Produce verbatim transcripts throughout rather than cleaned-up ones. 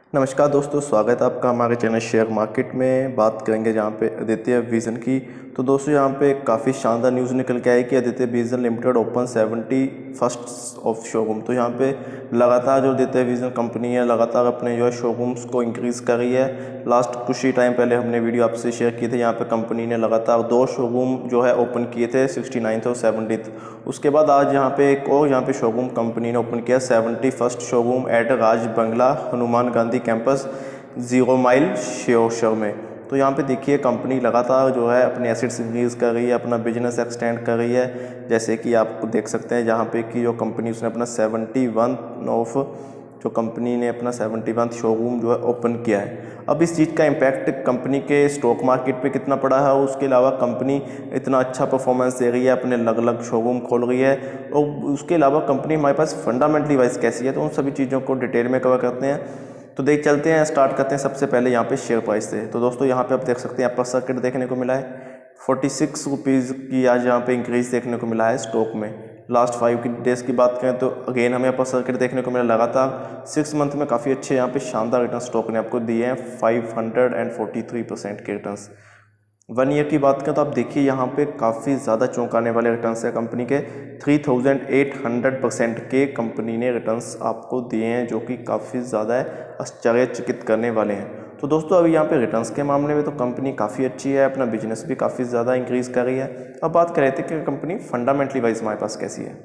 नमस्कार दोस्तों, स्वागत है आपका हमारे चैनल शेयर मार्केट में। बात करेंगे जहाँ पे आदित्य विज़न की। तो दोस्तों यहाँ पे काफ़ी शानदार न्यूज़ निकल के आई कि Aditya vision limited open seventy first of showroom. तो यहाँ पे लगातार जो आदित्य विज़न कंपनी है लगातार अपने जो है शोरूम्स को इंक्रीज़ कर रही है। लास्ट कुछ ही टाइम पहले हमने वीडियो आपसे शेयर किए थे, यहाँ पे कंपनी ने लगातार दो शोरूम जो है ओपन किए थे, सिक्सटी नाइन्थ और सेवेंटीथ। उसके बाद आज यहाँ पे एक और यहाँ पे शोरूम कंपनी ने ओपन किया, seventy first showroom at Raj Bangla Hanuman Gandhi campus zero mile श्योर में। तो यहाँ पे देखिए कंपनी लगातार जो है अपने एसेट्स इंक्रीज कर रही है, अपना बिजनेस एक्सटेंड कर रही है। जैसे कि आप देख सकते हैं जहाँ पे कि जो कंपनी उसने अपना सेवेंटी वन ऑफ जो कंपनी ने अपना सेवेंटी वन शोरूम जो है ओपन किया है। अब इस चीज़ का इम्पैक्ट कंपनी के स्टॉक मार्केट पे कितना पड़ा है, उसके अलावा कंपनी इतना अच्छा परफॉर्मेंस दे रही है, अपने अलग अलग शोरूम खोल रही है, और उसके अलावा कंपनी हमारे पास फंडामेंटली वाइज कैसी है, तो उन सभी चीज़ों को डिटेल में कवर करते हैं। तो देख चलते हैं, स्टार्ट करते हैं सबसे पहले यहाँ पे शेयर प्राइस से। तो दोस्तों यहाँ पे आप देख सकते हैं अपर सर्किट देखने को मिला है, फोर्टी सिक्स रुपीज़ की आज यहाँ पे इंक्रीज देखने को मिला है स्टॉक में। लास्ट फाइव की डेज की बात करें तो अगेन हमें अपर सर्किट देखने को मिला, लगातार सिक्स मंथ में काफ़ी अच्छे यहाँ पे शानदार रिटर्न स्टॉक ने आपको दिए हैं, five hundred forty three percent के रिटर्न्स। वन ईयर की बात करें तो आप देखिए यहाँ पे काफ़ी ज़्यादा चौंकाने वाले रिटर्न्स है कंपनी के, three thousand eight hundred percent के कंपनी ने रिटर्न्स आपको दिए हैं, जो कि काफ़ी ज़्यादा आश्चर्यचकित करने वाले हैं। तो दोस्तों अभी यहाँ पे रिटर्न्स के मामले में तो कंपनी काफ़ी अच्छी है, अपना बिजनेस भी काफ़ी ज़्यादा इंक्रीज़ कर रही है। अब बात कर रहे थे कि कंपनी फंडामेंटली वाइज हमारे पास कैसी है।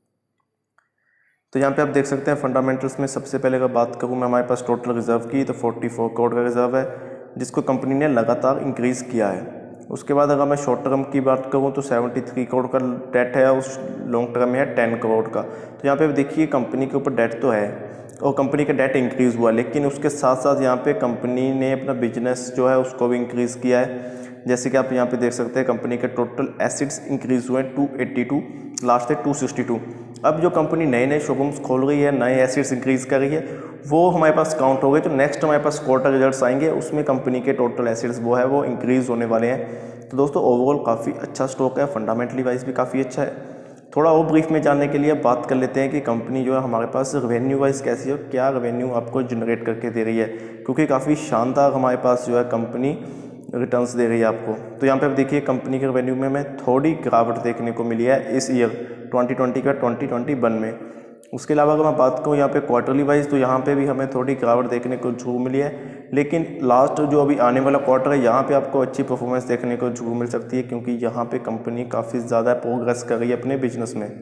तो यहाँ पे आप देख सकते हैं फंडामेंटल्स में सबसे पहले अगर बात करूँ मैं हमारे पास टोटल रिजर्व की, तो फोर्टी फोर करोड़ का रिजर्व है, जिसको कंपनी ने लगातार इंक्रीज़ किया है। उसके बाद अगर मैं शॉर्ट टर्म की बात करूँ तो सेवेंटी थ्री करोड़ का डेट है, उस लॉन्ग टर्म में है टेन करोड़ का। तो यहाँ पे देखिए कंपनी के ऊपर डेट तो है और कंपनी का डेट इंक्रीज़ हुआ, लेकिन उसके साथ साथ यहाँ पे कंपनी ने अपना बिजनेस जो है उसको भी इंक्रीज़ किया है। जैसे कि आप यहाँ पे देख सकते हैं कंपनी के टोटल एसेट्स इंक्रीज़ हुए हैं टू एट्टी टू, लास्ट है टू सिक्सटी टू। अब जो कंपनी नए नए शोरूम्स खोल रही है, नए एसेट्स इंक्रीज़ कर रही है, वो हमारे पास काउंट हो गए। तो नेक्स्ट हमारे पास क्वार्टर रिजल्ट्स आएंगे, उसमें कंपनी के टोटल एसेट्स वो है वो इंक्रीज़ होने वाले हैं। तो दोस्तों ओवरऑल काफ़ी अच्छा स्टॉक है, फंडामेंटली वाइज भी काफ़ी अच्छा है। थोड़ा और ब्रीफ में जानने के लिए बात कर लेते हैं कि कंपनी जो है हमारे पास रेवेन्यू वाइज कैसी है, क्या रेवेन्यू आपको जनरेट करके दे रही है, क्योंकि काफ़ी शानदार हमारे पास जो है कंपनी रिटर्न्स दे रही है आपको। तो यहाँ पे आप देखिए कंपनी के रेवेन्यू में हमें थोड़ी गिरावट देखने को मिली है इस ईयर ट्वेंटी ट्वेंटी का ट्वेंटी ट्वेंटी वन में। उसके अलावा अगर मैं बात करूँ यहाँ पे क्वार्टरली वाइज, तो यहाँ पे भी हमें थोड़ी गिरावट देखने को जरूर मिली है, लेकिन लास्ट जो अभी आने वाला क्वार्टर है यहाँ पे आपको अच्छी परफॉर्मेंस देखने को जरूर मिल सकती है, क्योंकि यहाँ पे कंपनी काफ़ी ज़्यादा प्रोग्रेस कर रही है अपने बिजनेस में।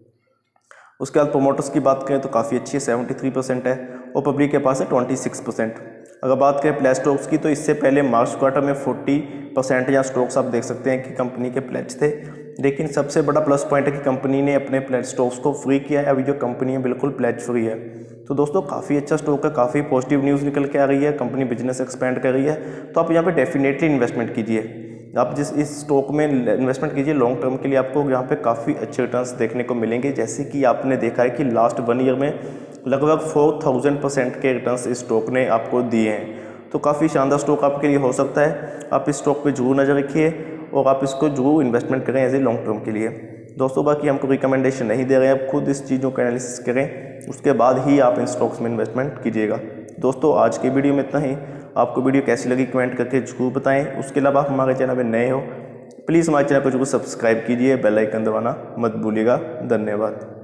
उसके बाद प्रोमोटर्स की बात करें तो काफ़ी अच्छी है, सेवेंटी थ्री परसेंट है, और पब्लिक के पास है ट्वेंटी सिक्स परसेंट। अगर बात करें प्लेज स्टॉक्स की, तो इससे पहले मार्च क्वार्टर में फोर्टी परसेंट या स्टॉक्स आप देख सकते हैं कि कंपनी के प्लेज थे, लेकिन सबसे बड़ा प्लस पॉइंट है कि कंपनी ने अपने प्लेज स्टॉक्स को फ्री किया है। अभी जो कंपनी है बिल्कुल प्लेज फ्री है। तो दोस्तों काफ़ी अच्छा स्टॉक है, काफ़ी पॉजिटिव न्यूज़ निकल के आ रही है, कंपनी बिजनेस एक्सपेंड कर रही है। तो आप यहाँ पे डेफिनेटली इन्वेस्टमेंट कीजिए, आप जिस इस स्टॉक में इन्वेस्टमेंट कीजिए लॉन्ग टर्म के लिए, आपको यहाँ पे काफ़ी अच्छे रिटर्न्स देखने को मिलेंगे। जैसे कि आपने देखा है कि लास्ट वन ईयर में लगभग फोर थाउजेंड परसेंट के रिटर्न्स इस स्टॉक ने आपको दिए हैं। तो काफ़ी शानदार स्टॉक आपके लिए हो सकता है। आप इस स्टॉक पे जरूर नज़र रखिए और आप इसको जरूर इन्वेस्टमेंट करें एज ए लॉन्ग टर्म के लिए। दोस्तों बाकी हमको रिकमेंडेशन नहीं दे रहे हैं, आप खुद इस चीज़ों का एनालिसिस करें, उसके बाद ही आप इन स्टॉक्स में इन्वेस्टमेंट कीजिएगा। दोस्तों आज की वीडियो में इतना ही। आपको वीडियो कैसी लगी कमेंट करके जरूर बताएं। उसके अलावा आप हमारे चैनल में नए हो प्लीज़ हमारे चैनल को जरूर सब्सक्राइब कीजिए, बेल आइकन दबाना मत भूलिएगा। धन्यवाद।